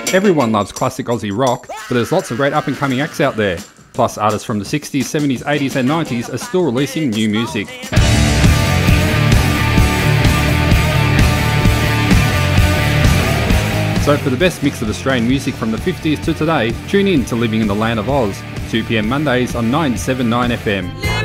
Everyone loves classic Aussie rock, but there's lots of great up-and-coming acts out there. Plus, artists from the 60s, 70s, 80s and 90s are still releasing new music. So for the best mix of Australian music from the 50s to today, tune in to Living in the Land of Oz, 2 PM Mondays on 979 FM.